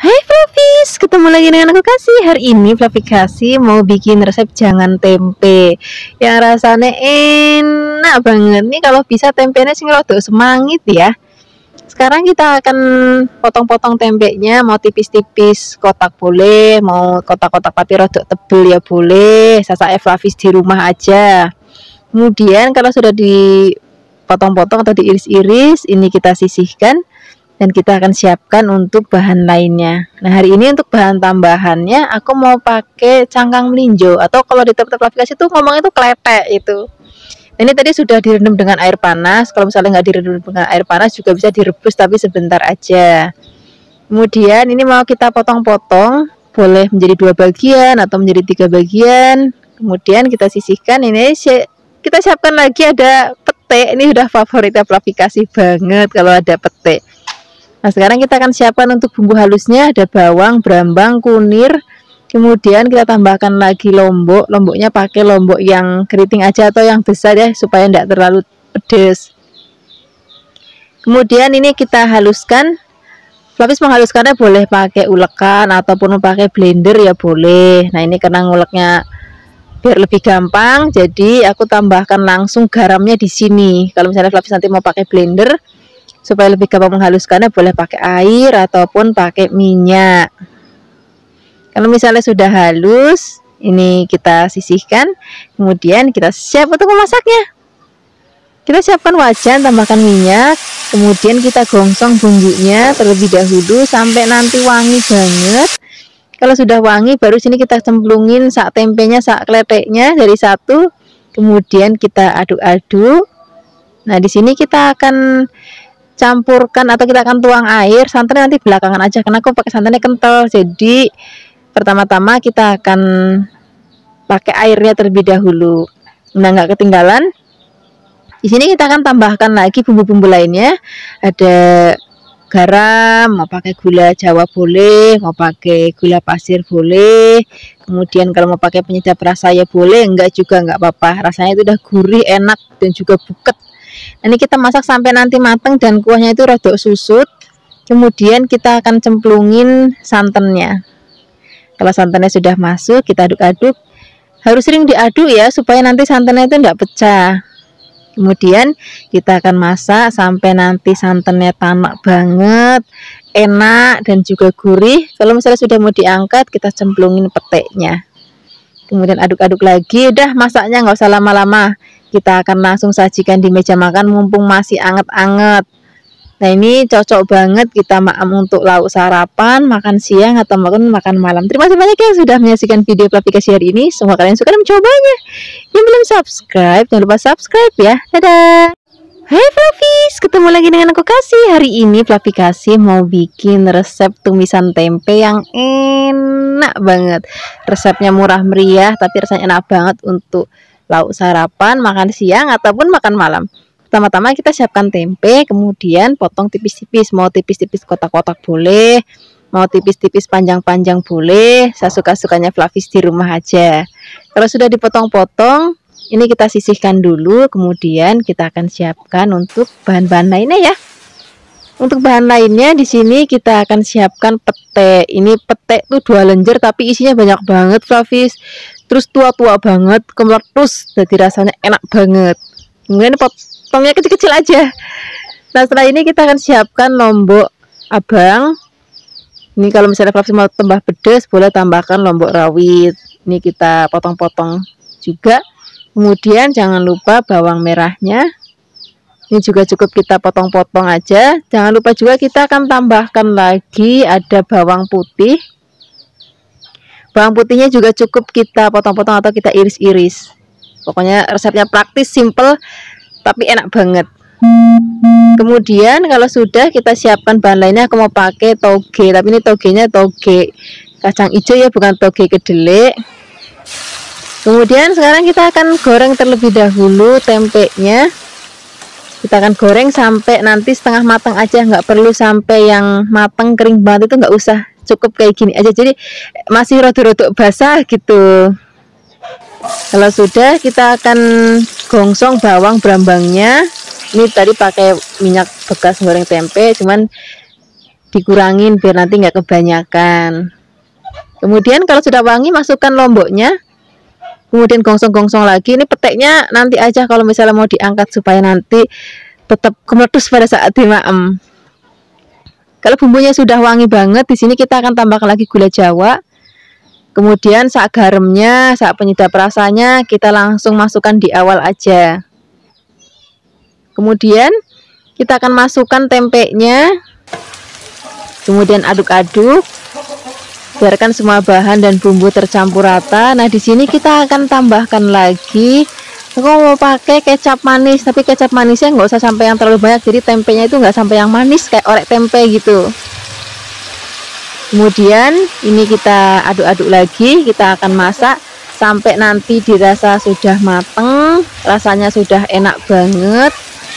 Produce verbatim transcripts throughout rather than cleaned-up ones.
Hai Fluffies, ketemu lagi dengan aku Kasih. Hari ini Fluffy Kasih mau bikin resep jangan tempe yang rasanya enak banget nih. Kalau bisa tempenya sing rada semangit ya. Sekarang kita akan potong-potong tempenya, mau tipis-tipis kotak boleh, mau kotak-kotak tapi rada tebel ya boleh. Sasaknya Fluffies di rumah aja. Kemudian kalau sudah dipotong-potong atau diiris-iris, ini kita sisihkan dan kita akan siapkan untuk bahan lainnya. Nah, hari ini untuk bahan tambahannya aku mau pakai cangkang melinjo, atau kalau di tempat aplikasi itu ngomongnya itu kletek itu. Nah, ini tadi sudah direndam dengan air panas. Kalau misalnya nggak direndam dengan air panas juga bisa direbus tapi sebentar aja. Kemudian ini mau kita potong-potong, boleh menjadi dua bagian atau menjadi tiga bagian. Kemudian kita sisihkan. Ini kita siapkan lagi ada pete. Ini udah favoritnya Fluffy Kasih banget kalau ada pete. Nah, sekarang kita akan siapkan untuk bumbu halusnya. Ada bawang, brambang, kunir. Kemudian kita tambahkan lagi lombok. Lomboknya pakai lombok yang keriting aja atau yang besar ya, supaya tidak terlalu pedas. Kemudian ini kita haluskan. Fluffies menghaluskannya boleh pakai ulekan ataupun pakai blender ya boleh. Nah, ini karena nguleknya biar lebih gampang, jadi aku tambahkan langsung garamnya di sini. Kalau misalnya Fluffies nanti mau pakai blender, supaya lebih gampang menghaluskannya, boleh pakai air ataupun pakai minyak. Kalau misalnya sudah halus, ini kita sisihkan. Kemudian kita siap untuk memasaknya. Kita siapkan wajan, tambahkan minyak. Kemudian kita gongsong bumbunya terlebih dahulu sampai nanti wangi banget. Kalau sudah wangi, baru sini kita cemplungin sak tempenya, sak kleteknya dari satu. Kemudian kita aduk-aduk. Nah, di sini kita akan campurkan atau kita akan tuang air. Santannya nanti belakangan aja karena aku pakai santannya kental. Jadi pertama-tama kita akan pakai airnya terlebih dahulu. Nah, nggak ketinggalan. Di sini kita akan tambahkan lagi bumbu-bumbu lainnya. Ada garam, mau pakai gula Jawa boleh, mau pakai gula pasir boleh. Kemudian kalau mau pakai penyedap rasa ya boleh, enggak juga enggak apa-apa. Rasanya itu udah gurih, enak dan juga buket. Ini kita masak sampai nanti matang dan kuahnya itu rada susut. Kemudian kita akan cemplungin santannya. Kalau santannya sudah masuk, kita aduk-aduk. Harus sering diaduk ya, supaya nanti santannya itu tidak pecah. Kemudian kita akan masak sampai nanti santannya tanak banget, enak dan juga gurih. Kalau misalnya sudah mau diangkat, kita cemplungin peteknya. Kemudian aduk-aduk lagi. Udah, masaknya nggak usah lama-lama. Kita akan langsung sajikan di meja makan mumpung masih anget-anget. Nah, ini cocok banget kita makan untuk lauk sarapan, makan siang atau makan makan malam. Terima kasih banyak ya sudah menyaksikan video Fluffy Kasih hari ini. Semoga kalian suka dan mencobanya. Yang belum subscribe, jangan lupa subscribe ya. Dadah. Hai Fluffies, ketemu lagi dengan aku Kasih. Hari ini Fluffy Kasih mau bikin resep tumisan tempe yang enak banget. Resepnya murah meriah tapi rasanya enak banget untuk lauk sarapan, makan siang ataupun makan malam. Pertama-tama kita siapkan tempe, kemudian potong tipis-tipis. Mau tipis-tipis kotak-kotak boleh, mau tipis-tipis panjang-panjang boleh, sesuka-sukanya Fluffies di rumah aja. Kalau sudah dipotong-potong, ini kita sisihkan dulu. Kemudian kita akan siapkan untuk bahan-bahan lainnya ya. Untuk bahan lainnya di sini kita akan siapkan pete. Ini pete tuh dua lenjer tapi isinya banyak banget Fluffies. Terus tua-tua banget, kemeletus, jadi rasanya enak banget. Kemudian potongnya kecil-kecil aja. Nah, setelah ini kita akan siapkan lombok abang. Ini kalau misalnya Fluffies mau tambah pedas, boleh tambahkan lombok rawit. Ini kita potong-potong juga. Kemudian jangan lupa bawang merahnya. Ini juga cukup kita potong-potong aja. Jangan lupa juga kita akan tambahkan lagi ada bawang putih. Bawang putihnya juga cukup kita potong-potong atau kita iris-iris. Pokoknya resepnya praktis, simple, tapi enak banget. Kemudian kalau sudah kita siapkan bahan lainnya, aku mau pakai toge. Tapi ini togenya toge kacang hijau ya, bukan toge kedelai. Kemudian sekarang kita akan goreng terlebih dahulu tempenya. Kita akan goreng sampai nanti setengah matang aja, nggak perlu sampai yang matang kering banget, itu nggak usah. Cukup kayak gini aja, jadi masih rodok-rodok basah gitu. Kalau sudah, kita akan gongsong bawang brambangnya. Ini tadi pakai minyak bekas goreng tempe, cuman dikurangin biar nanti nggak kebanyakan. Kemudian kalau sudah wangi, masukkan lomboknya, kemudian gongsong-gongsong lagi. Ini peteknya nanti aja kalau misalnya mau diangkat supaya nanti tetap meletus pada saat dimaem. Kalau bumbunya sudah wangi banget, di sini kita akan tambahkan lagi gula Jawa. Kemudian saat garamnya, saat penyedap rasanya kita langsung masukkan di awal aja. Kemudian kita akan masukkan tempenya. Kemudian aduk-aduk. Biarkan semua bahan dan bumbu tercampur rata. Nah, di sini kita akan tambahkan lagi. Aku mau pakai kecap manis, tapi kecap manisnya nggak usah sampai yang terlalu banyak. Jadi tempenya itu nggak sampai yang manis kayak orek tempe gitu. Kemudian ini kita aduk-aduk lagi, kita akan masak sampai nanti dirasa sudah mateng, rasanya sudah enak banget.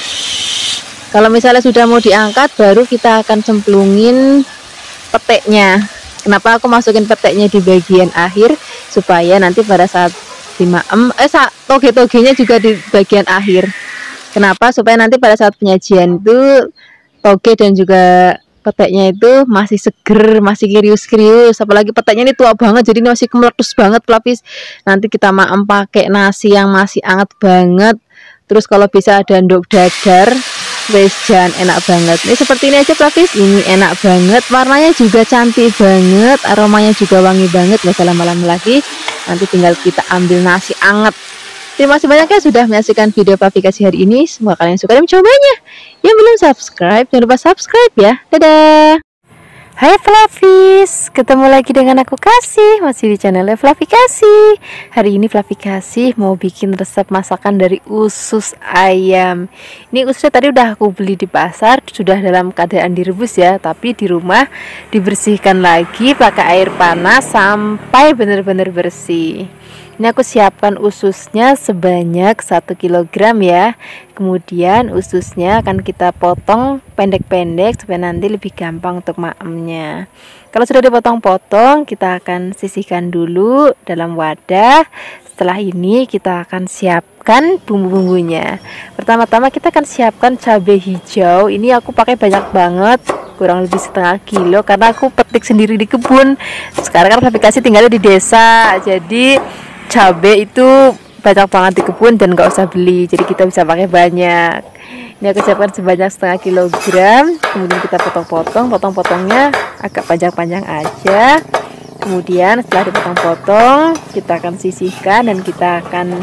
Kalau misalnya sudah mau diangkat, baru kita akan cemplungin peteknya. Kenapa aku masukin peteknya di bagian akhir? Supaya nanti pada saat dimaem, eh saat toge-togenya juga di bagian akhir. Kenapa? Supaya nanti pada saat penyajian itu toge dan juga peteknya itu masih seger, masih krius-krius. Apalagi peteknya ini tua banget, jadi ini masih meletus banget pelapis. Nanti kita maem pakai nasi yang masih anget banget. Terus kalau bisa ada endog dadar, wes jan enak banget. Ini seperti ini aja pelapis. Ini enak banget, warnanya juga cantik banget, aromanya juga wangi banget. Gak usah lama-lama lagi, nanti tinggal kita ambil nasi anget. Terima kasih banyak ya sudah menyaksikan video Flavikasi hari ini. Semoga kalian suka dan mencobanya. Yang belum subscribe, jangan lupa subscribe ya. Dadah. Hai Flavis, ketemu lagi dengan aku Kasih, masih di channel Flavikasi. Hari ini Flavikasi mau bikin resep masakan dari usus ayam. Ini ususnya tadi udah aku beli di pasar, sudah dalam keadaan direbus ya. Tapi di rumah dibersihkan lagi pakai air panas sampai benar-benar bersih. Ini aku siapkan ususnya sebanyak satu kilogram ya. Kemudian ususnya akan kita potong pendek-pendek supaya nanti lebih gampang untuk maemnya. Kalau sudah dipotong-potong, kita akan sisihkan dulu dalam wadah. Setelah ini kita akan siapkan bumbu-bumbunya. Pertama-tama kita akan siapkan cabai hijau. Ini aku pakai banyak banget, kurang lebih setengah kilo karena aku petik sendiri di kebun. Sekarang kan Flavikasi tinggalnya di desa, jadi cabai itu banyak banget di kebun dan nggak usah beli, jadi kita bisa pakai banyak. Ini aku siapkan sebanyak setengah kilogram. Kemudian kita potong-potong, potong-potongnya agak panjang-panjang aja. Kemudian setelah dipotong-potong, kita akan sisihkan dan kita akan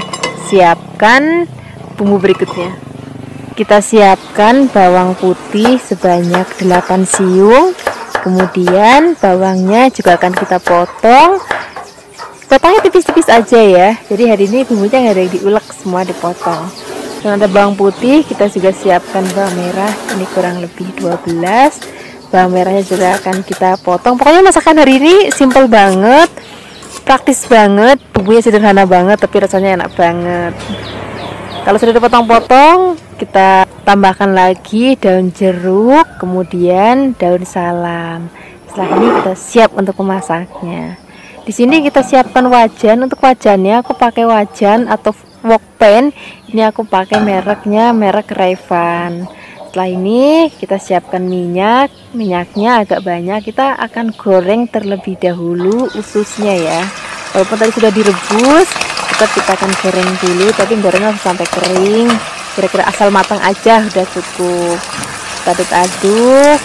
siapkan bumbu berikutnya. Kita siapkan bawang putih sebanyak delapan siung. Kemudian bawangnya juga akan kita potong. Potongnya tipis-tipis aja ya. Jadi hari ini bumbunya nggak ada yang diulek, semua dipotong. Dan ada bawang putih, kita juga siapkan bawang merah. Ini kurang lebih dua belas. Bawang merahnya juga akan kita potong. Pokoknya masakan hari ini simple banget, praktis banget, bumbunya sederhana banget, tapi rasanya enak banget. Kalau sudah dipotong-potong, kita tambahkan lagi daun jeruk, kemudian daun salam. Setelah ini kita siap untuk memasaknya. Di sini kita siapkan wajan. Untuk wajannya aku pakai wajan atau wok pan. Ini aku pakai mereknya merek Rayvan. Setelah ini kita siapkan minyak. Minyaknya agak banyak. Kita akan goreng terlebih dahulu ususnya ya. Walaupun tadi sudah direbus, tetap kita akan goreng dulu. Tapi gorengnya harus sampai kering. Kira-kira asal matang aja udah cukup. Kita aduk-aduk.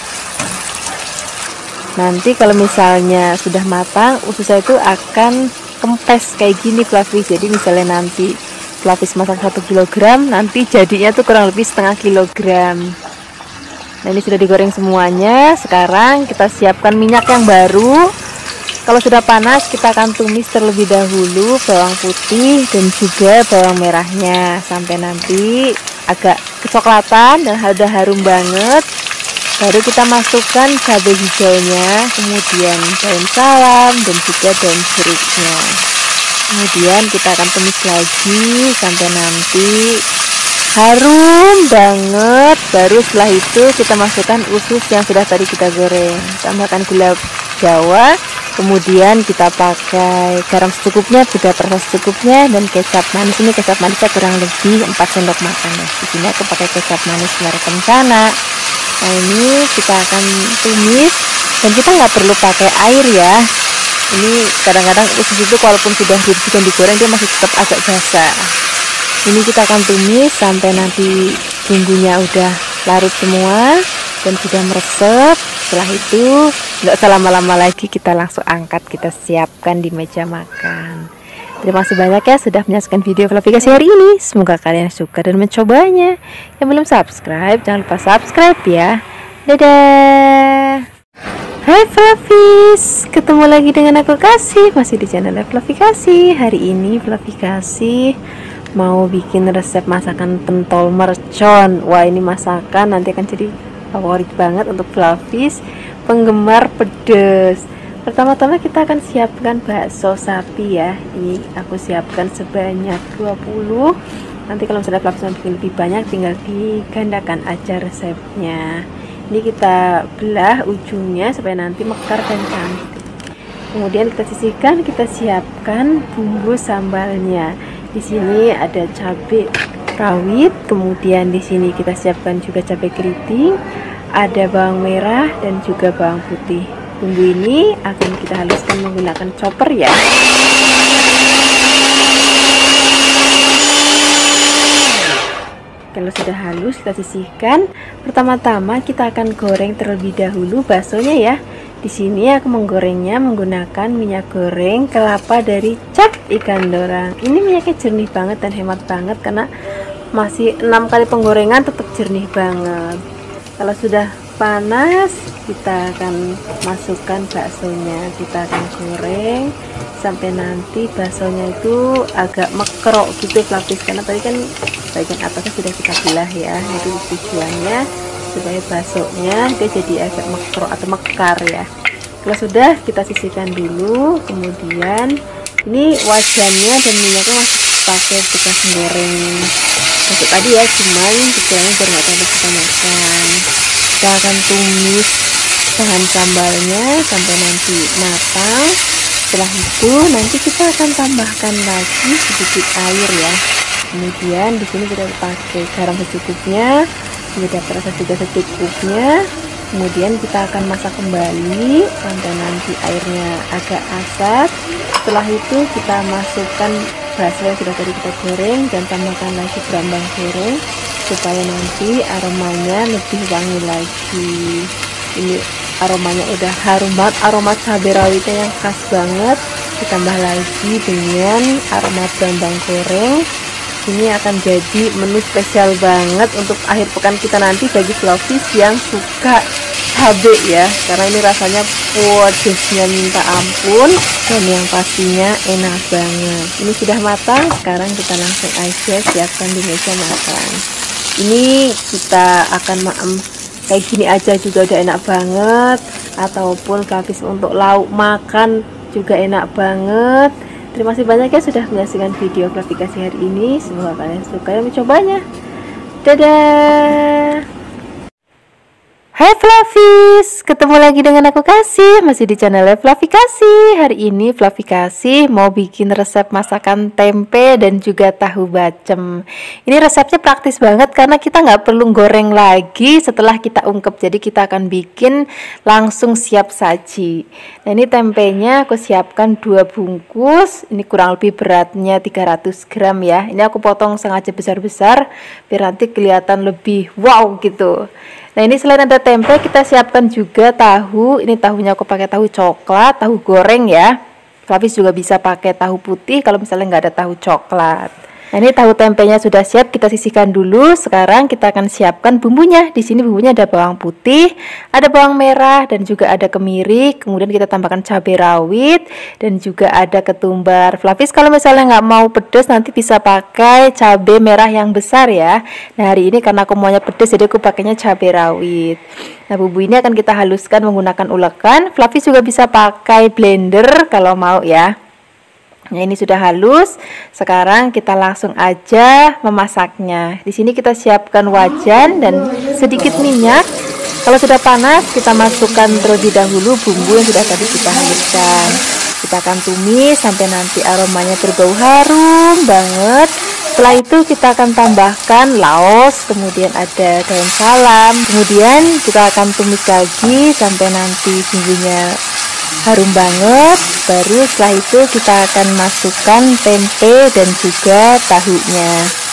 Nanti kalau misalnya sudah matang, ususnya itu akan kempes kayak gini Flavis. Jadi misalnya nanti Flavis masak satu kilogram, nanti jadinya tuh kurang lebih setengah kilogram. Nah ini sudah digoreng semuanya. Sekarang kita siapkan minyak yang baru. Kalau sudah panas, kita akan tumis terlebih dahulu bawang putih dan juga bawang merahnya sampai nanti agak kecoklatan dan udah harum banget. Baru kita masukkan cabai hijaunya, kemudian daun salam dan juga daun jeruknya. Kemudian kita akan tumis lagi sampai nanti harum banget. Baru setelah itu kita masukkan usus yang sudah tadi kita goreng. Tambahkan gula Jawa, kemudian kita pakai garam secukupnya, juga perasa secukupnya, dan kecap manis. Ini kecap manisnya kurang lebih empat sendok makan ya. Di sini aku pakai kecap manis merek Kencana. Nah ini kita akan tumis, dan kita nggak perlu pakai air ya. Ini kadang-kadang usus itu walaupun sudah dibersihkan digoreng dia masih tetap agak basah. Ini kita akan tumis sampai nanti bumbunya udah larut semua dan sudah meresap. Setelah itu nggak usah lama-lama lagi, kita langsung angkat, kita siapkan di meja makan. Terima kasih banyak ya sudah menyaksikan video Fluffy Kasih hari ini. Semoga kalian suka dan mencobanya. Yang belum subscribe, jangan lupa subscribe ya. Dadah. Hai Fluffies, ketemu lagi dengan aku Kasih, masih di channel Fluffy Kasih. Hari ini Fluffy Kasih mau bikin resep masakan pentol mercon. Wah, ini masakan nanti akan jadi favorit banget untuk Fluffies penggemar pedas. Pertama-tama kita akan siapkan bakso sapi ya. Ini aku siapkan sebanyak dua puluh. Nanti kalau misalnya Fluffies mau bikin lebih banyak, tinggal digandakan aja resepnya. Ini kita belah ujungnya supaya nanti mekar dan cantik. Kemudian kita sisihkan, kita siapkan bumbu sambalnya. Di sini ada cabai rawit, kemudian di sini kita siapkan juga cabai keriting, ada bawang merah dan juga bawang putih. Bumbu ini akan kita haluskan menggunakan chopper ya. Kalau sudah halus kita sisihkan. Pertama-tama kita akan goreng terlebih dahulu baksonya ya. Di sini aku menggorengnya menggunakan minyak goreng kelapa dari Cap Ikan Dorang. Ini minyaknya jernih banget dan hemat banget karena masih enam kali penggorengan tetap jernih banget. Kalau sudah panas, kita akan masukkan baksonya. Kita akan goreng sampai nanti baksonya itu agak mekrok gitu Fluffies, karena tadi kan bagian atasnya sudah kita belah ya. Itu tujuannya supaya baksonya dia jadi agak mekrok atau mekar ya. Kalau sudah, kita sisihkan dulu. Kemudian ini wajannya dan minyaknya masih pakai bekas goreng masuk tadi ya, cuman pikirannya biar nggak terlalu kebanyakan. Kita akan tumis bahan sambalnya sampai nanti matang. Setelah itu nanti kita akan tambahkan lagi sedikit air ya. Kemudian di sini kita pakai garam secukupnya, sudah terasa juga secukupnya. Kemudian kita akan masak kembali sampai nanti airnya agak asat. Setelah itu kita masukkan bakso yang sudah tadi kita goreng dan tambahkan lagi berambang goreng supaya nanti aromanya lebih wangi lagi. Ini aromanya udah harum banget, aroma cabai rawitnya yang khas banget, ditambah lagi dengan aroma berambang goreng. Ini akan jadi menu spesial banget untuk akhir pekan kita nanti bagi Fluffies yang suka cabai ya, karena ini rasanya pedasnya minta ampun dan yang pastinya enak banget. Ini sudah matang, sekarang kita langsung aja siapkan di meja makan. Ini kita akan maem kayak gini aja juga udah enak banget, ataupun Fluffies untuk lauk makan juga enak banget. Terima kasih banyak ya sudah menyaksikan video Fluffy Kasih hari ini. Semoga kalian suka dan mencobanya. Dadah. Hai Fluffies, ketemu lagi dengan aku Kasih, masih di channel Fluffy Kasih. Hari ini Fluffy Kasih mau bikin resep masakan tempe dan juga tahu bacem. Ini resepnya praktis banget karena kita nggak perlu goreng lagi setelah kita ungkep. Jadi kita akan bikin langsung siap saji. Nah ini tempenya aku siapkan dua bungkus. Ini kurang lebih beratnya tiga ratus gram ya. Ini aku potong sengaja besar-besar biar nanti kelihatan lebih wow gitu. Nah ini selain ada tempe, kita siapkan juga tahu. Ini tahunya aku pakai tahu coklat, tahu goreng ya. Fluffies juga bisa pakai tahu putih kalau misalnya nggak ada tahu coklat. Nah ini tahu tempenya sudah siap, kita sisihkan dulu. Sekarang kita akan siapkan bumbunya. Di sini bumbunya ada bawang putih, ada bawang merah, dan juga ada kemiri. Kemudian kita tambahkan cabai rawit dan juga ada ketumbar. Fluffies kalau misalnya nggak mau pedas nanti bisa pakai cabai merah yang besar ya. Nah hari ini karena aku maunya pedas jadi aku pakainya cabai rawit. Nah bumbu ini akan kita haluskan menggunakan ulekan. Fluffies juga bisa pakai blender kalau mau ya. Nah ini sudah halus. Sekarang kita langsung aja memasaknya. Di sini kita siapkan wajan dan sedikit minyak. Kalau sudah panas, kita masukkan terlebih dahulu bumbu yang sudah tadi kita haluskan. Kita akan tumis sampai nanti aromanya berbau harum banget. Setelah itu kita akan tambahkan laos, kemudian ada daun salam, kemudian kita akan tumis lagi sampai nanti bumbunya harum banget. Baru setelah itu kita akan masukkan tempe dan juga tahunya.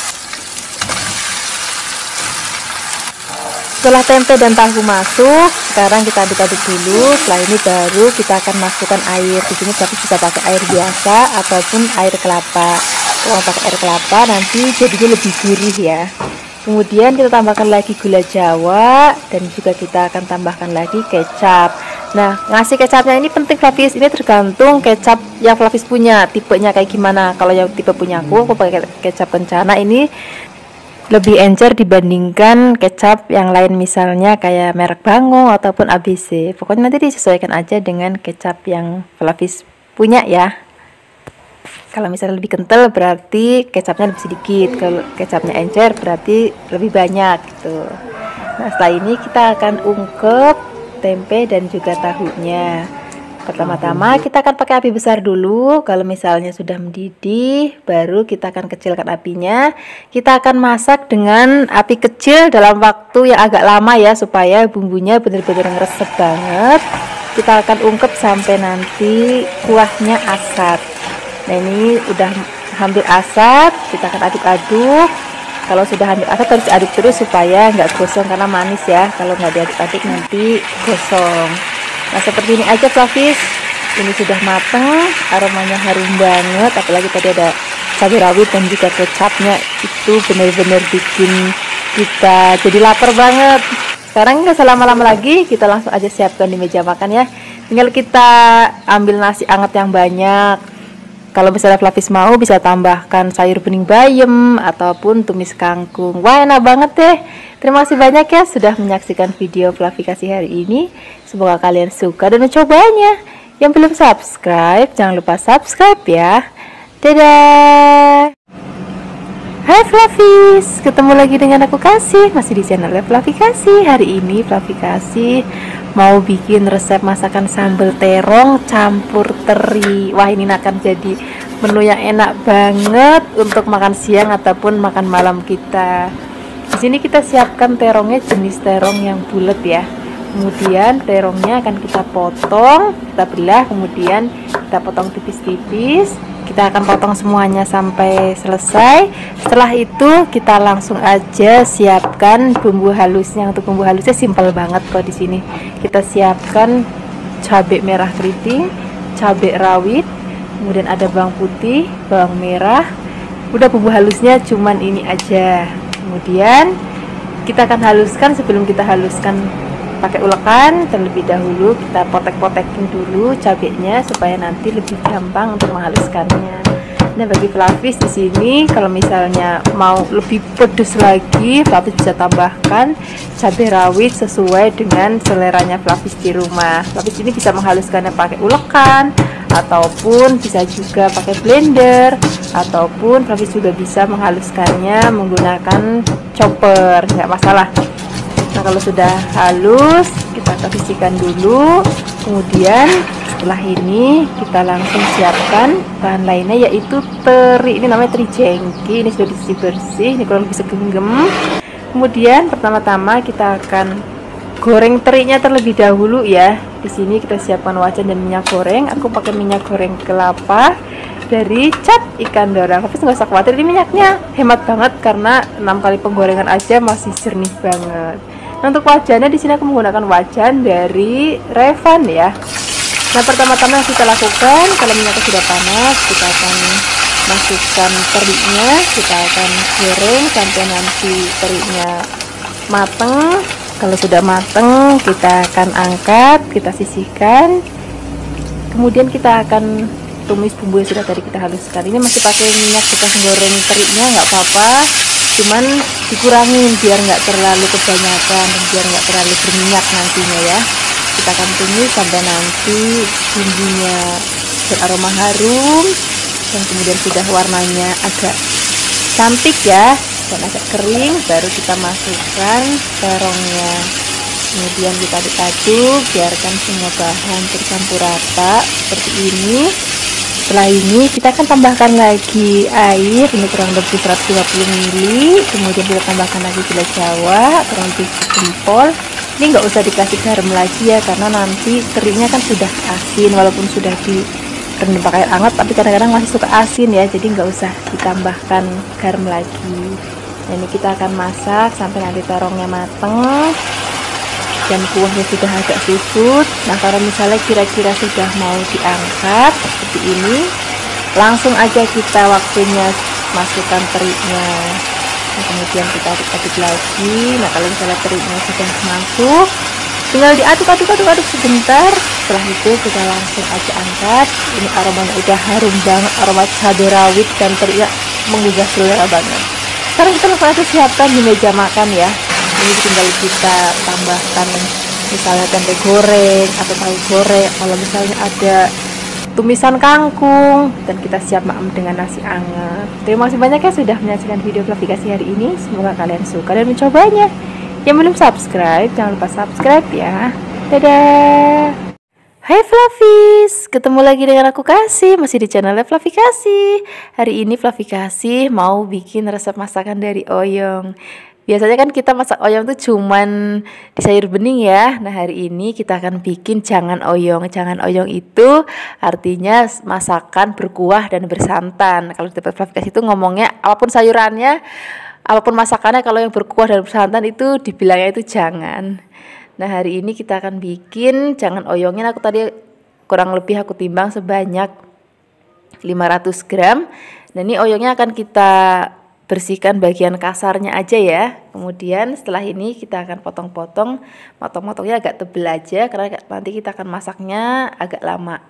Setelah tempe dan tahu masuk, sekarang kita aduk-aduk dulu. Setelah ini baru kita akan masukkan air. Di sini tapi bisa pakai air biasa ataupun air kelapa. Kalau pakai air kelapa nanti jadinya lebih gurih ya. Kemudian kita tambahkan lagi gula jawa dan juga kita akan tambahkan lagi kecap. Nah, ngasih kecapnya ini penting Flavis. Ini tergantung kecap yang Flavis punya, tipenya kayak gimana. Kalau yang tipe punya aku, aku pakai kecap kencana ini lebih encer dibandingkan kecap yang lain, misalnya kayak merek Bango ataupun A B C. Pokoknya nanti disesuaikan aja dengan kecap yang Flavis punya ya. Kalau misalnya lebih kental berarti kecapnya lebih sedikit, kalau kecapnya encer berarti lebih banyak gitu. Nah, setelah ini kita akan ungkep tempe dan juga tahunya. Pertama-tama kita akan pakai api besar dulu. Kalau misalnya sudah mendidih, baru kita akan kecilkan apinya. Kita akan masak dengan api kecil dalam waktu yang agak lama ya, supaya bumbunya benar-benar ngeresep banget. Kita akan ungkep sampai nanti kuahnya asat. Nah, ini udah hampir asat, kita akan aduk-aduk. Kalau sudah hampir asat harus aduk terus supaya nggak gosong karena manis ya. Kalau nggak diaduk-aduk nanti gosong. Nah, seperti ini aja Flavis. Ini sudah mateng, aromanya harum banget, apalagi tadi ada cabai rawit dan juga kecapnya. Itu benar-benar bikin kita jadi lapar banget. Sekarang nggak usah lama-lama lagi, kita langsung aja siapkan di meja makan ya. Tinggal kita ambil nasi hangat yang banyak. Kalau misalnya Flavis mau bisa tambahkan sayur bening bayam ataupun tumis kangkung. Wah, enak banget deh. Terima kasih banyak ya sudah menyaksikan video Flavikasi hari ini. Semoga kalian suka dan mencobanya. Yang belum subscribe, jangan lupa subscribe ya. Dadah. Hai Flavis, ketemu lagi dengan aku Kasih, masih di channel Flavikasi. Hari ini Flavikasi mau bikin resep masakan sambal terong campur teri. Wah, ini akan jadi menu yang enak banget untuk makan siang ataupun makan malam kita. Di sini kita siapkan terongnya jenis terong yang bulat ya. Kemudian terongnya akan kita potong, kita belah, kemudian kita potong tipis-tipis. Kita akan potong semuanya sampai selesai. Setelah itu kita langsung aja siapkan bumbu halusnya. Untuk bumbu halusnya simpel banget kok di sini. Kita siapkan cabai merah keriting, cabai rawit, kemudian ada bawang putih, bawang merah. Udah, bumbu halusnya cuman ini aja. Kemudian kita akan haluskan. Sebelum kita haluskan pakai ulekan, terlebih dahulu kita potek-potekin dulu cabenya supaya nanti lebih gampang untuk menghaluskannya. Nah, bagi Flavis di sini kalau misalnya mau lebih pedas lagi, Flavis bisa tambahkan cabai rawit sesuai dengan seleranya Flavis di rumah. Flavis ini bisa menghaluskannya pakai ulekan ataupun bisa juga pakai blender, ataupun Flavis juga bisa menghaluskannya menggunakan chopper, nggak masalah. Nah, kalau sudah halus kita bersihkan dulu. Kemudian setelah ini kita langsung siapkan bahan lainnya, yaitu teri. Ini namanya teri jengki. Ini sudah bersih-bersih, ini kurang bisa genggam. Kemudian pertama-tama kita akan goreng terinya terlebih dahulu ya. Di sini kita siapkan wajan dan minyak goreng. Aku pakai minyak goreng kelapa dari Cap Ikan Dorang. Tapi nggak usah khawatir, ini minyaknya hemat banget karena enam kali penggorengan aja masih jernih banget. Nah, untuk wajannya di sini aku menggunakan wajan dari Revan ya. Nah, pertama-tama yang kita lakukan, kalau minyaknya sudah panas, kita akan masukkan terinya. Kita akan goreng sampai nanti terinya mateng. Kalau sudah mateng, kita akan angkat, kita sisihkan. Kemudian kita akan tumis bumbu yang sudah tadi kita haluskan. Ini masih pakai minyak bekas goreng terinya, nggak apa-apa, cuman dikurangin biar nggak terlalu kebanyakan dan biar nggak terlalu berminyak nantinya ya. Kita akan tumis sampai nanti bumbunya beraroma harum dan kemudian sudah warnanya agak cantik ya dan agak kering, baru kita masukkan terongnya. Kemudian kita aduk-aduk, biarkan semua bahan tercampur rata seperti ini. setelah ini kita akan tambahkan lagi air, ini kurang lebih seratus lima puluh mililiter, kemudian kita tambahkan lagi gula jawa kurang lebih sejempol. Ini nggak usah dikasih garam lagi ya, karena nanti terinya kan sudah asin, walaupun sudah direndam pakai air hangat tapi kadang-kadang masih suka asin ya, jadi nggak usah ditambahkan garam lagi. Nah, ini kita akan masak sampai nanti terongnya mateng dan kuahnya sudah agak susut. Nah, kalau misalnya kira-kira sudah mau diangkat seperti ini, langsung aja kita waktunya masukkan terinya. Nah, kemudian kita aduk-aduk lagi. Nah, kalau misalnya terinya sudah masuk, tinggal diaduk-aduk-aduk-aduk sebentar. Setelah itu kita langsung aja angkat. Ini aromanya udah harum banget, aroma cabai rawit dan terinya menggugah selera banget. Sekarang kita langsung aja siapkan di meja makan ya. Ini tinggal kita tambahkan misalnya tempe goreng atau tahu goreng, kalau misalnya ada tumisan kangkung, dan kita siap makan dengan nasi anget. Terima kasih banyak ya sudah menyaksikan video Flavikasi hari ini. Semoga kalian suka dan mencobanya. Yang belum subscribe, jangan lupa subscribe ya. Dadah. Hai Flavis, ketemu lagi dengan aku Kasih, masih di channel Flavikasi. Hari ini Flavikasi mau bikin resep masakan dari oyong. Biasanya kan kita masak oyong tuh cuman di sayur bening ya. Nah, hari ini kita akan bikin jangan oyong. Jangan oyong itu artinya masakan berkuah dan bersantan. Kalau di tempat Flavikasi itu ngomongnya apapun sayurannya, apapun masakannya, kalau yang berkuah dan bersantan itu dibilangnya itu jangan. Nah, hari ini kita akan bikin jangan oyongnya. Aku tadi kurang lebih aku timbang sebanyak lima ratus gram. Nah, ini oyongnya akan kita bersihkan bagian kasarnya aja ya. Kemudian setelah ini kita akan potong-potong. Potong-potongnya agak tebel aja karena nanti kita akan masaknya agak lama.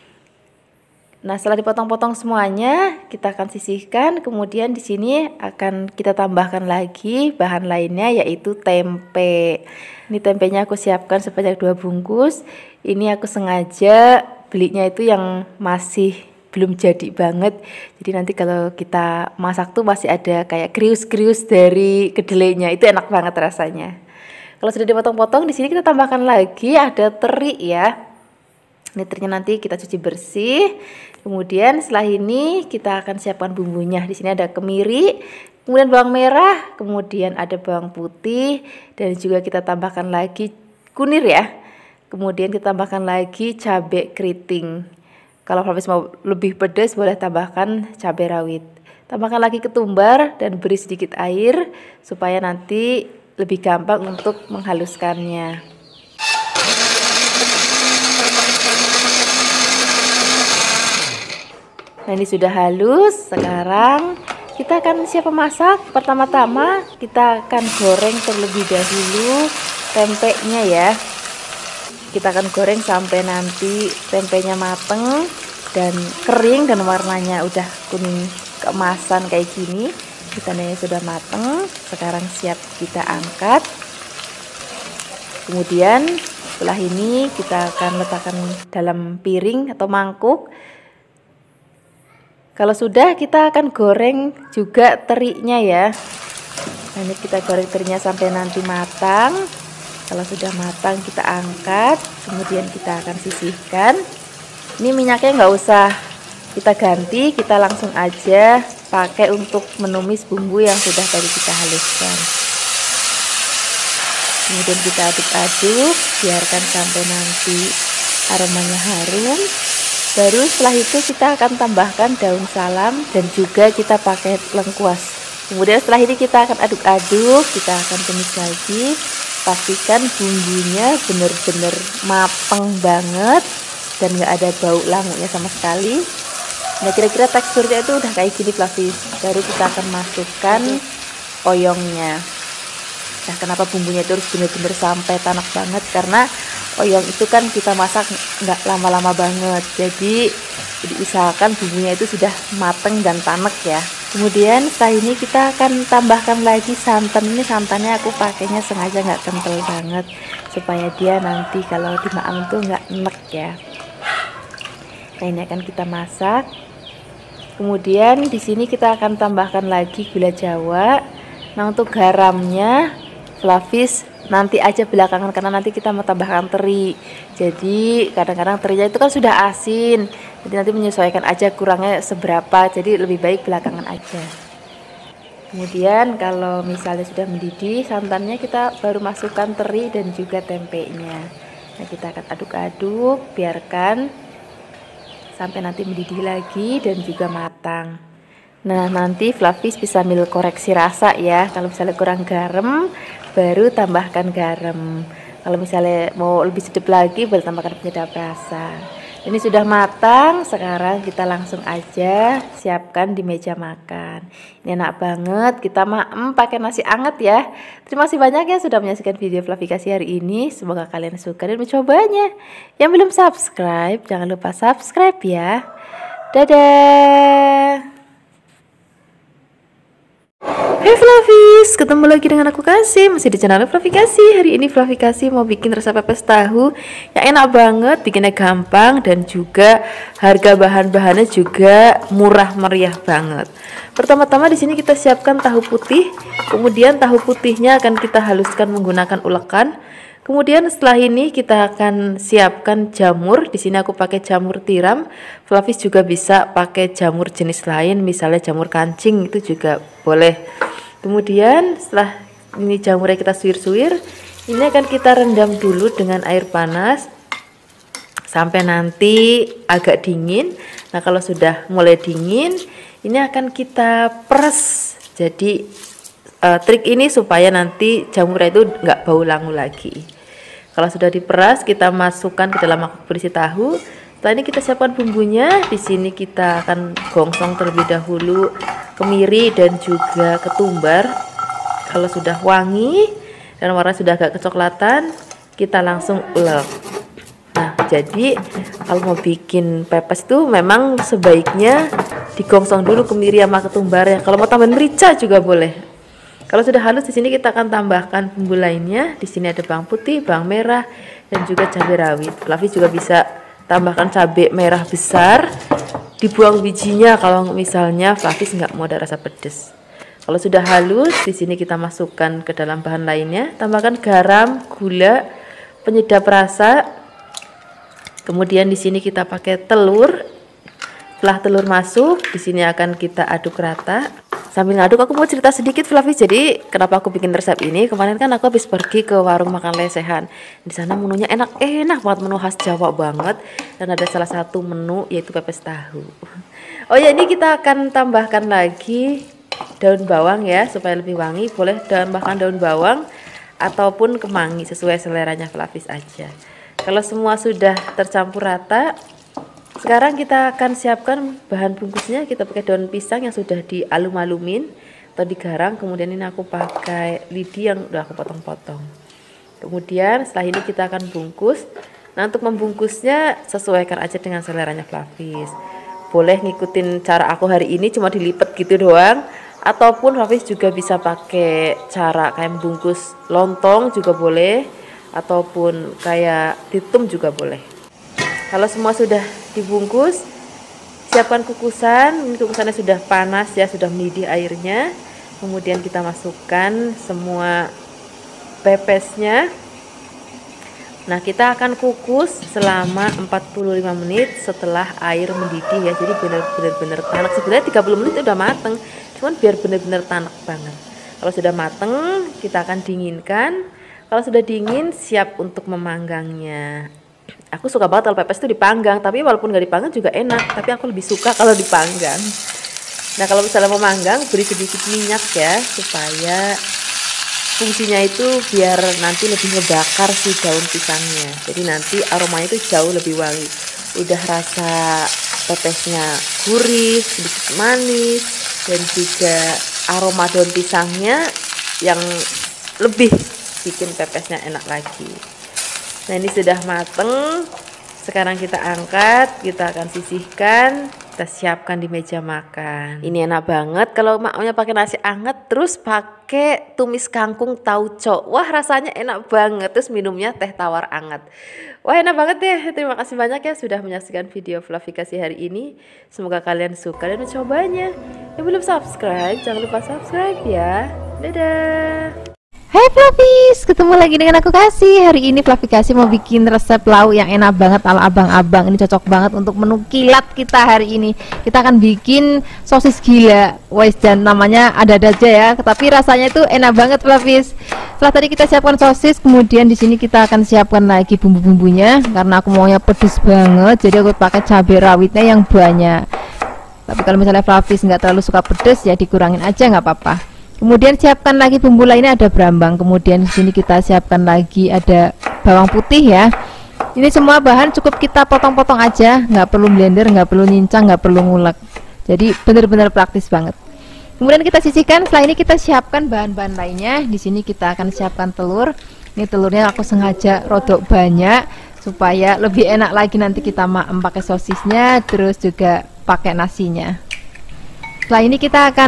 Nah, setelah dipotong-potong semuanya, kita akan sisihkan. Kemudian di sini akan kita tambahkan lagi bahan lainnya, yaitu tempe. Ini tempenya aku siapkan sebanyak dua bungkus. Ini aku sengaja belinya itu yang masih belum jadi banget. Jadi nanti kalau kita masak tuh masih ada kayak krius-krius dari kedelainya. Itu enak banget rasanya. Kalau sudah dipotong-potong, di sini kita tambahkan lagi ada teri ya. Ini terinya nanti kita cuci bersih. Kemudian setelah ini kita akan siapkan bumbunya. Di sini ada kemiri, kemudian bawang merah, kemudian ada bawang putih, dan juga kita tambahkan lagi kunir ya. Kemudian kita tambahkan lagi cabai keriting. Kalau Flavis mau lebih pedas boleh tambahkan cabai rawit. Tambahkan lagi ketumbar dan beri sedikit air supaya nanti lebih gampang untuk menghaluskannya. Nah, ini sudah halus. Sekarang kita akan siap memasak. Pertama-tama kita akan goreng terlebih dahulu tempenya ya. Kita akan goreng sampai nanti tempenya mateng dan kering dan warnanya udah kuning keemasan kayak gini. Tandanya sudah mateng. Sekarang siap kita angkat. Kemudian setelah ini kita akan letakkan dalam piring atau mangkuk. Kalau sudah, kita akan goreng juga terinya ya. Nah, ini kita goreng terinya sampai nanti matang. Kalau sudah matang kita angkat, kemudian kita akan sisihkan. Ini minyaknya nggak usah kita ganti, kita langsung aja pakai untuk menumis bumbu yang sudah tadi kita haluskan. Kemudian kita aduk-aduk, biarkan sampai nanti aromanya harum. Baru setelah itu kita akan tambahkan daun salam dan juga kita pakai lengkuas. Kemudian setelah ini kita akan aduk-aduk, kita akan tumis lagi. Pastikan bumbunya benar-benar mapeng banget dan nggak ada bau langunya sama sekali. Nah, kira-kira teksturnya itu udah kayak gini Flavis. Baru kita akan masukkan oyongnya. Nah, kenapa bumbunya itu harus benar-benar sampai tanak banget? Karena oyong itu kan kita masak nggak lama-lama banget. Jadi diusahakan bumbunya itu sudah mateng dan tanek ya. Kemudian setelah ini kita akan tambahkan lagi santan. Ini santannya aku pakainya sengaja nggak kental banget supaya dia nanti kalau dimakan tuh nggak enek ya. Nah, ini akan kita masak. Kemudian di sini kita akan tambahkan lagi gula jawa. Nah, untuk garamnya Flavis nanti aja belakangan, karena nanti kita mau tambahkan teri. Jadi kadang-kadang terinya itu kan sudah asin, jadi nanti menyesuaikan aja kurangnya seberapa, jadi lebih baik belakangan aja. Kemudian kalau misalnya sudah mendidih santannya, kita baru masukkan teri dan juga tempenya. Nah, kita akan aduk-aduk, biarkan sampai nanti mendidih lagi dan juga matang. Nah, nanti Flavis bisa sambil koreksi rasa ya. Kalau misalnya kurang garam, baru tambahkan garam. Kalau misalnya mau lebih sedap lagi, baru tambahkan penyedap rasa. Ini sudah matang, sekarang kita langsung aja siapkan di meja makan. Ini enak banget, kita maem pakai nasi anget ya. Terima kasih banyak ya sudah menyaksikan video Flavikasi hari ini. Semoga kalian suka dan mencobanya. Yang belum subscribe, jangan lupa subscribe ya. Dadah. Hai Flavis, ketemu lagi dengan aku Kasih, masih di channel Flavikasi. Hari ini Flavikasi mau bikin resep pepes tahu yang enak banget, bikinnya gampang dan juga harga bahan-bahannya juga murah meriah banget. Pertama-tama di sini kita siapkan tahu putih, kemudian tahu putihnya akan kita haluskan menggunakan ulekan. Kemudian setelah ini kita akan siapkan jamur. Di sini aku pakai jamur tiram. Flavis juga bisa pakai jamur jenis lain, misalnya jamur kancing itu juga boleh. Kemudian setelah ini jamurnya kita suwir-suwir, ini akan kita rendam dulu dengan air panas sampai nanti agak dingin. Nah, kalau sudah mulai dingin, ini akan kita peres. Jadi uh, trik ini supaya nanti jamurnya itu nggak bau langu lagi. Kalau sudah diperas, kita masukkan ke dalam mangkok berisi tahu. Setelah ini kita siapkan bumbunya. Di sini kita akan gongsong terlebih dahulu kemiri dan juga ketumbar. Kalau sudah wangi dan warna sudah agak kecoklatan, kita langsung ulek. Nah, jadi kalau mau bikin pepes tuh memang sebaiknya digongsong dulu kemiri sama ketumbar ya. Kalau mau tambahin merica juga boleh. Kalau sudah halus, di sini kita akan tambahkan bumbu lainnya. Di sini ada bawang putih, bawang merah, dan juga cabai rawit. Flavis juga bisa tambahkan cabai merah besar, dibuang bijinya kalau misalnya Flavis nggak mau ada rasa pedas. Kalau sudah halus, di sini kita masukkan ke dalam bahan lainnya. Tambahkan garam, gula, penyedap rasa. Kemudian di sini kita pakai telur. Setelah telur masuk, di sini akan kita aduk rata. Sambil ngaduk, aku mau cerita sedikit Flavis. Jadi kenapa aku bikin resep ini? Kemarin kan aku habis pergi ke warung makan lesehan. Di sana menunya enak-enak banget, menu khas Jawa banget. Dan ada salah satu menu yaitu pepes tahu. Oh ya, ini kita akan tambahkan lagi daun bawang ya, supaya lebih wangi. Boleh tambahkan daun bawang ataupun kemangi, sesuai seleranya Flavis aja. Kalau semua sudah tercampur rata, sekarang kita akan siapkan bahan bungkusnya. Kita pakai daun pisang yang sudah dialum-alumin atau digarang. Kemudian ini aku pakai lidi yang udah aku potong-potong. Kemudian setelah ini kita akan bungkus. Nah, untuk membungkusnya sesuaikan aja dengan seleranya Flavis. Boleh ngikutin cara aku hari ini, cuma dilipet gitu doang. Ataupun Flavis juga bisa pakai cara kayak membungkus lontong juga boleh. Ataupun kayak ditum juga boleh. Kalau semua sudah dibungkus, siapkan kukusan. Ini kukusannya sudah panas ya, sudah mendidih airnya. Kemudian kita masukkan semua pepesnya. Nah, kita akan kukus selama empat puluh lima menit setelah air mendidih ya. Jadi benar-benar tanak. Sebenarnya tiga puluh menit udah mateng, cuman biar benar-benar tanak banget. Kalau sudah mateng, kita akan dinginkan. Kalau sudah dingin, siap untuk memanggangnya. Aku suka banget kalau pepes itu dipanggang, tapi walaupun nggak dipanggang juga enak, tapi aku lebih suka kalau dipanggang. Nah, kalau misalnya mau manggang, beri sedikit minyak ya, supaya fungsinya itu biar nanti lebih ngebakar si daun pisangnya. Jadi nanti aromanya itu jauh lebih wangi. Udah rasa pepesnya gurih, sedikit manis, dan juga aroma daun pisangnya yang lebih bikin pepesnya enak lagi. Nah, ini sudah mateng. Sekarang kita angkat, kita akan sisihkan, kita siapkan di meja makan. Ini enak banget kalau maunya pakai nasi anget terus pakai tumis kangkung tauco. Wah, rasanya enak banget. Terus minumnya teh tawar anget. Wah, enak banget deh. Terima kasih banyak ya sudah menyaksikan video Flavikasi hari ini. Semoga kalian suka dan mencobanya. Yang belum subscribe, jangan lupa subscribe ya. Dadah. Hai Flavis, ketemu lagi dengan aku Kasih. Hari ini Flavi Kasih mau bikin resep lauk yang enak banget ala abang-abang. Ini cocok banget untuk menu kilat kita hari ini. Kita akan bikin sosis gila. Wes, dan namanya ada-ada aja ya, tapi rasanya itu enak banget Flavis. Setelah tadi kita siapkan sosis, kemudian di sini kita akan siapkan lagi bumbu-bumbunya karena aku maunya pedes banget. Jadi aku pakai cabai rawitnya yang banyak. Tapi kalau misalnya Flavis nggak terlalu suka pedes ya dikurangin aja, nggak apa-apa. Kemudian siapkan lagi bumbu lainnya, ada berambang. Kemudian di sini kita siapkan lagi ada bawang putih ya. Ini semua bahan cukup kita potong-potong aja, nggak perlu blender, nggak perlu nyincang, nggak perlu ngulek. Jadi benar-benar praktis banget. Kemudian kita sisihkan. Setelah ini kita siapkan bahan-bahan lainnya. Di sini kita akan siapkan telur. Ini telurnya aku sengaja rodok banyak supaya lebih enak lagi nanti kita maem pakai sosisnya, terus juga pakai nasinya. Setelah ini kita akan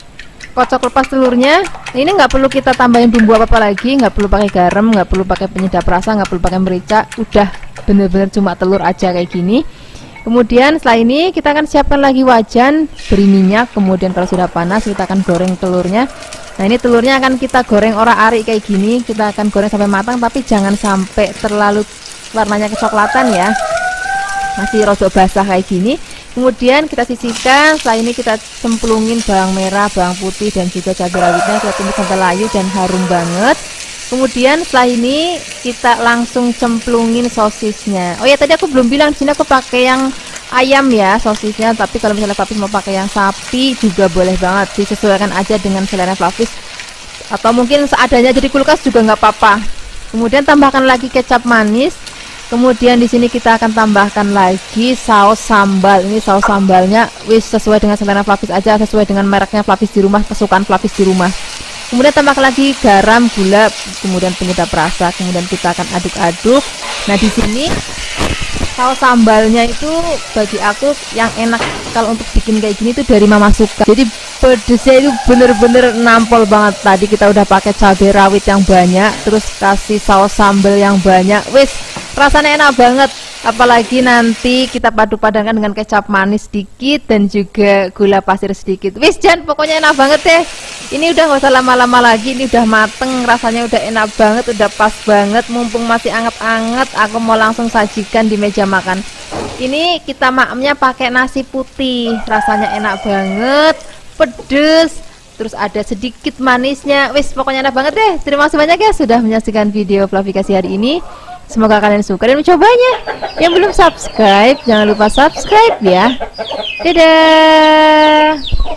kocok lepas telurnya. Ini nggak perlu kita tambahin bumbu apa-apa lagi, nggak perlu pakai garam, nggak perlu pakai penyedap rasa, nggak perlu pakai merica. Udah bener-bener cuma telur aja kayak gini. Kemudian setelah ini kita akan siapkan lagi wajan, beri minyak. Kemudian kalau sudah panas kita akan goreng telurnya. Nah ini telurnya akan kita goreng orak-arik kayak gini. Kita akan goreng sampai matang, tapi jangan sampai terlalu warnanya kecoklatan ya, masih rodok basah kayak gini. Kemudian kita sisihkan. Setelah ini kita cemplungin bawang merah, bawang putih, dan juga cabai rawitnya. Kita tumis sampai layu dan harum banget. Kemudian setelah ini kita langsung cemplungin sosisnya. Oh ya, tadi aku belum bilang, di sini aku pakai yang ayam ya sosisnya. Tapi kalau misalnya Flavis mau pakai yang sapi juga boleh banget. Disesuaikan aja dengan selera Flavis. Atau mungkin seadanya jadi kulkas juga nggak apa-apa. Kemudian tambahkan lagi kecap manis. Kemudian di sini kita akan tambahkan lagi saus sambal. Ini saus sambalnya wis sesuai dengan selera Flavis aja, sesuai dengan mereknya Flavis di rumah, kesukaan Flavis di rumah. Kemudian tambahkan lagi garam, gula, kemudian penyedap rasa. Kemudian kita akan aduk-aduk. Nah di sini saus sambalnya itu bagi aku yang enak kalau untuk bikin kayak gini itu dari Mama Suka. Jadi pedesnya itu bener-bener nampol banget. Tadi kita udah pakai cabai rawit yang banyak, terus kasih saus sambal yang banyak. Wis, rasanya enak banget. Apalagi nanti kita padu-padankan dengan kecap manis sedikit dan juga gula pasir sedikit. Wis Jan, pokoknya enak banget deh. Ini udah nggak usah lama-lama lagi, ini udah mateng, rasanya udah enak banget, udah pas banget. Mumpung masih anget-anget, aku mau langsung sajikan di meja makan. Ini kita maemnya pakai nasi putih, rasanya enak banget, pedes, terus ada sedikit manisnya. Wis, pokoknya enak banget deh. Terima kasih banyak ya sudah menyaksikan video Flavi Kasih hari ini. Semoga kalian suka dan mencobanya. Yang belum subscribe, jangan lupa subscribe ya. Dadah.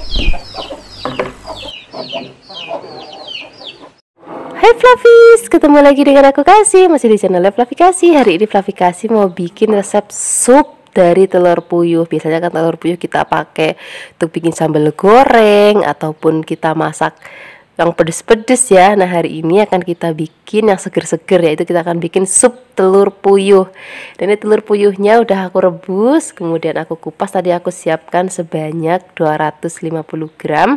Hai Flavis, ketemu lagi dengan aku Kasih, masih di channel Flavi Kasih. Hari ini Flavi Kasih mau bikin resep sup dari telur puyuh. Biasanya kan telur puyuh kita pakai untuk bikin sambal goreng ataupun kita masak yang pedes-pedes ya. Nah hari ini akan kita bikin yang seger-seger, yaitu kita akan bikin sup telur puyuh. Dan ini telur puyuhnya udah aku rebus, kemudian aku kupas. Tadi aku siapkan sebanyak dua ratus lima puluh gram.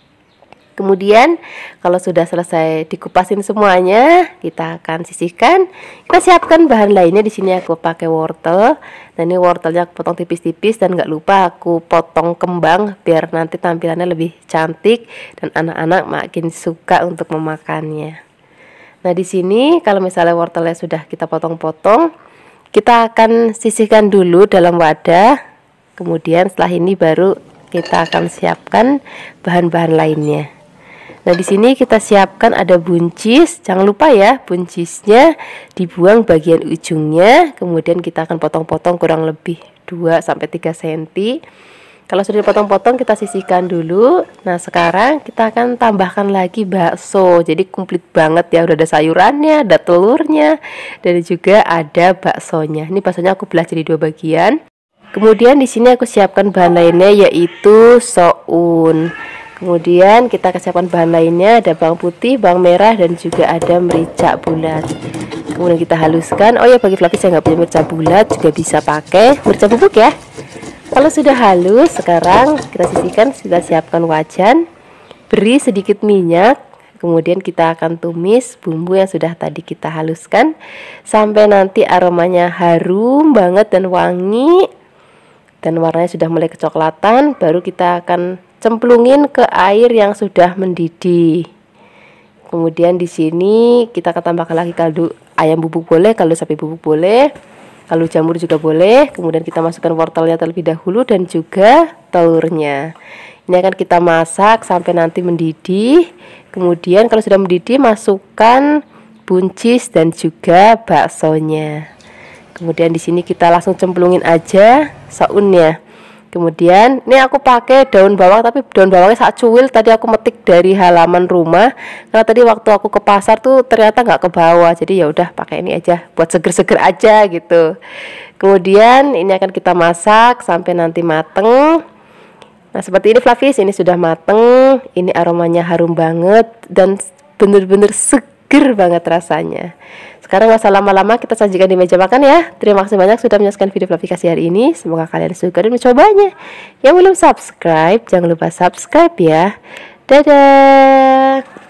Kemudian kalau sudah selesai dikupasin semuanya, kita akan sisihkan. Kita siapkan bahan lainnya. Di sini aku pakai wortel. Nah ini wortelnya aku potong tipis-tipis, dan nggak lupa aku potong kembang biar nanti tampilannya lebih cantik dan anak-anak makin suka untuk memakannya. Nah di sini kalau misalnya wortelnya sudah kita potong-potong, kita akan sisihkan dulu dalam wadah. Kemudian setelah ini baru kita akan siapkan bahan-bahan lainnya. Nah di sini kita siapkan ada buncis. Jangan lupa ya, buncisnya dibuang bagian ujungnya. Kemudian kita akan potong-potong kurang lebih dua sampai tiga sentimeter. Kalau sudah dipotong-potong kita sisihkan dulu. Nah sekarang kita akan tambahkan lagi bakso. Jadi komplit banget ya, udah ada sayurannya, ada telurnya, dan juga ada baksonya. Ini baksonya aku belah jadi dua bagian. Kemudian di sini aku siapkan bahan lainnya, yaitu soun. Kemudian kita siapkan bahan lainnya, ada bawang putih, bawang merah, dan juga ada merica bulat. Kemudian kita haluskan. Oh ya, bagi Flavis yang nggak punya merica bulat juga bisa pakai merica bubuk ya. Kalau sudah halus, sekarang kita sisihkan. Kita siapkan wajan, beri sedikit minyak. Kemudian kita akan tumis bumbu yang sudah tadi kita haluskan sampai nanti aromanya harum banget dan wangi, dan warnanya sudah mulai kecoklatan. Baru kita akan cemplungin ke air yang sudah mendidih. Kemudian di sini kita akan tambahkan lagi kaldu ayam bubuk boleh, kaldu sapi bubuk boleh, kaldu jamur juga boleh. Kemudian kita masukkan wortelnya terlebih dahulu dan juga telurnya. Ini akan kita masak sampai nanti mendidih. Kemudian kalau sudah mendidih, masukkan buncis dan juga baksonya. Kemudian di sini kita langsung cemplungin aja saunnya. Kemudian ini aku pakai daun bawang, tapi daun bawangnya sangat cuil. Tadi aku metik dari halaman rumah, karena tadi waktu aku ke pasar tuh ternyata nggak ke bawah. Jadi ya udah pakai ini aja buat seger-seger aja gitu. Kemudian ini akan kita masak sampai nanti mateng. Nah seperti ini Flavis, ini sudah mateng. Ini aromanya harum banget dan bener-bener seger banget rasanya. Sekarang nggak usah lama-lama, kita sajikan di meja makan ya. Terima kasih banyak sudah menyaksikan video Flavikasi hari ini. Semoga kalian suka dan mencobanya. Yang belum subscribe, jangan lupa subscribe ya. Dadah.